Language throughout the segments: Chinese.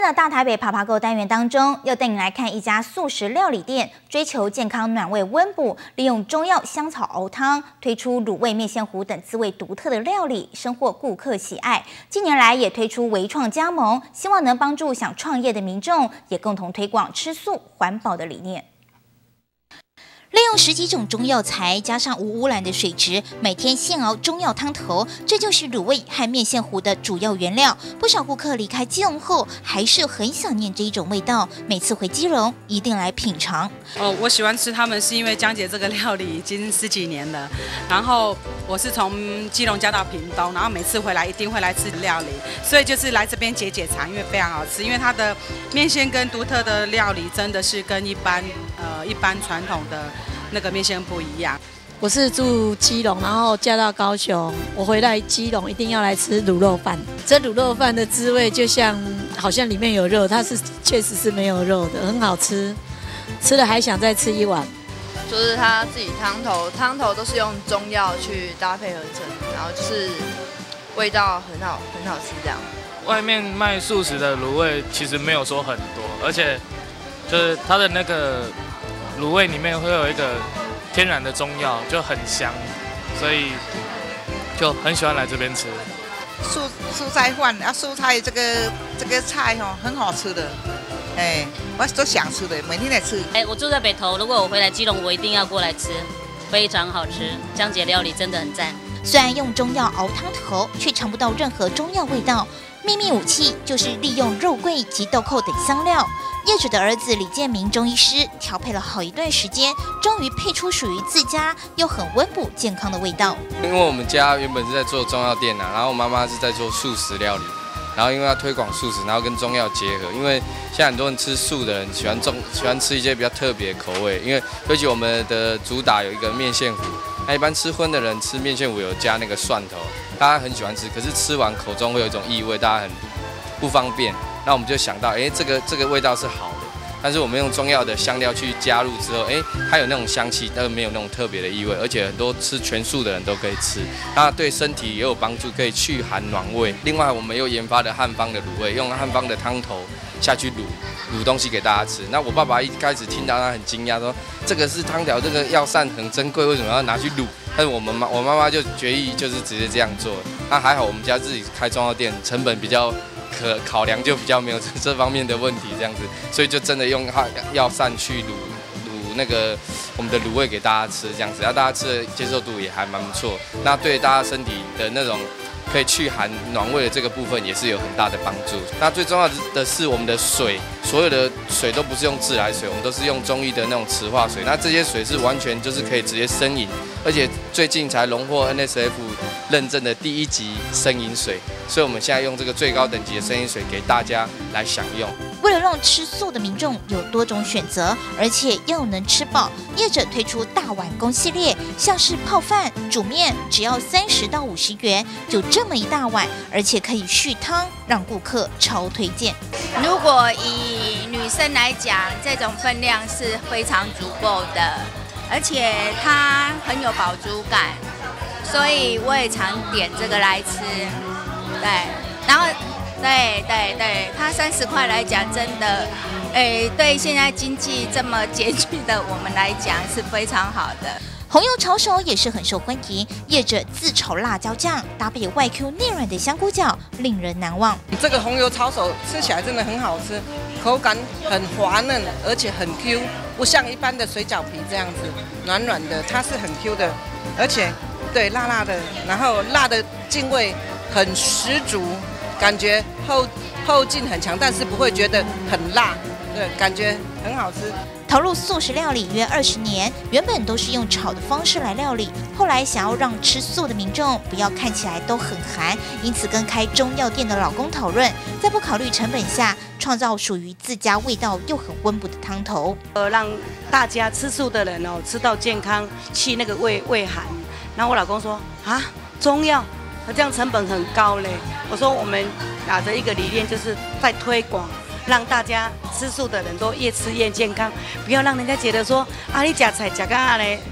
天的大台北爬爬购单元当中，要带你来看一家素食料理店，追求健康、暖胃、温补，利用中药香草熬汤，推出卤味、面线糊等滋味独特的料理，深获顾客喜爱。近年来也推出微创加盟，希望能帮助想创业的民众，也共同推广吃素环保的理念。 利用10几种中药材，加上无污染的水质，每天现熬中药汤头，这就是卤味和面线糊的主要原料。不少顾客离开基隆后，还是很想念这一种味道。每次回基隆，一定来品尝。 我喜欢吃他们，是因为江姐这个料理已经10几年了。然后我是从基隆嫁到屏东，然后每次回来一定会来吃料理，所以就是来这边解解馋，因为非常好吃。因为它的面线跟独特的料理真的是跟一般传统的。 那个面线不一样。 我是住基隆，然后嫁到高雄。我回来基隆一定要来吃卤肉饭。这卤肉饭的滋味就像好像里面有肉，它是确实是没有肉的，很好吃。吃了还想再吃一碗。 就是它自己汤头都是用中药去搭配合成，然后就是味道很好吃这样。 外面卖素食的卤味其实没有说很多，而且就是它的那个。 卤味里面会有一个天然的中药，就很香，所以就很喜欢来这边吃。 蔬菜饭啊，蔬菜这个菜哦，很好吃的，哎，我都想吃的，每天来吃。 我住在北投，如果我回来基隆，我一定要过来吃，非常好吃。江姐料理真的很赞。 虽然用中药熬汤头，却尝不到任何中药味道。秘密武器就是利用肉桂及豆蔻等香料。 业主的儿子李建明中医师调配了好一段时间，终于配出属于自家又很温补健康的味道。 因为我们家原本是在做中药店然后我妈妈是在做素食料理，然后因为要推广素食，然后跟中药结合，因为现在很多人吃素的人喜欢吃一些比较特别的口味，因为尤其我们的主打有一个面线糊，那一般吃荤的人吃面线糊有加那个蒜头，大家很喜欢吃，可是吃完口中会有一种异味，大家很不方便。 那我们就想到，这个味道是好的，但是我们用中药的香料去加入之后，它有那种香气，但是没有那种特别的异味，而且很多吃全素的人都可以吃，那对身体也有帮助，可以去寒暖胃。另外，我们又研发了汉方的卤味，用汉方的汤头下去卤东西给大家吃。那我爸爸一开始听到他很惊讶，说这个是汤条，这个药膳很珍贵，为什么要拿去卤？但是我妈妈就决意就是直接这样做。那还好，我们家自己开中药店，成本比较。 考量就比较没有这方面的问题，这样子，所以就真的用药膳去卤那个我们的卤味给大家吃，这样子，然后大家吃的接受度也还蛮不错。那对大家身体的那种可以去寒暖胃的这个部分也是有很大的帮助。那最重要的是我们的水，所有的水都不是用自来水，我们都是用中医的那种磁化水。那这些水是完全就是可以直接生饮，而且最近才荣获 NSF 认证的第1级生饮水。 所以我们现在用这个最高等级的生饮水给大家来享用。 为了让吃素的民众有多种选择，而且又能吃饱，业者推出大碗公系列，像是泡饭、煮面，只要30到50元，就这么一大碗，而且可以续汤，让顾客超推荐。 如果以女生来讲，这种分量是非常足够的，而且它很有饱足感，所以我也常点这个来吃。 对，然后，对，它30块来讲，真的，对现在经济这么拮据的我们来讲是非常好的。 红油炒手也是很受欢迎，业者自炒辣椒酱搭配外 Q 内软的香菇饺，令人难忘。 这个红油炒手吃起来真的很好吃，口感很滑嫩，而且很 Q， 不像一般的水饺皮这样子软软的，它是很 Q 的，而且对辣辣的，然后辣的劲味。 很十足，感觉后劲很强，但是不会觉得很辣，对，感觉很好吃。 投入素食料理约20年，原本都是用炒的方式来料理，后来想要让吃素的民众不要看起来都很寒，因此跟开中药店的老公讨论，在不考虑成本下，创造属于自家味道又很温补的汤头， 让大家吃素的人吃到健康，去那个胃寒。然后我老公说啊，中药。 这样成本很高嘞。我说我们打着一个理念，就是在推广，让大家吃素的人都越吃越健康，不要让人家觉得说啊，你吃菜吃个嘞，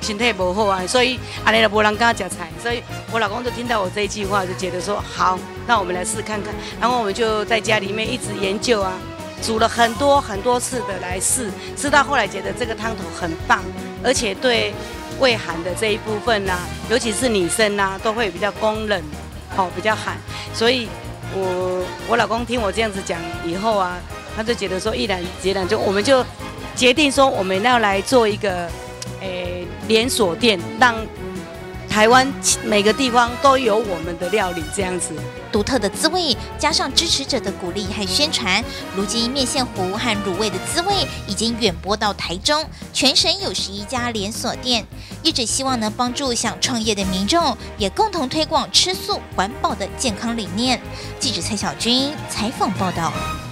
身体不好啊，所以安尼就无人敢吃菜，所以我老公就听到我这一句话，就觉得说好，那我们来试看看。然后我们就在家里面一直研究啊，煮了很多次的来试，吃到后来觉得这个汤头很棒，而且对胃寒的这一部分啊，尤其是女生啊，都会比较供冷，比较寒。所以我老公听我这样子讲以后啊，他就觉得说毅然决然，我们就决定说我们要来做一个连锁店，让台湾每个地方都有我们的料理这样子。 独特的滋味加上支持者的鼓励和宣传，如今面线糊和卤味的滋味已经远播到台中，全省有11家连锁店。业者希望能帮助想创业的民众，也共同推广吃素环保的健康理念。记者蔡小军采访报道。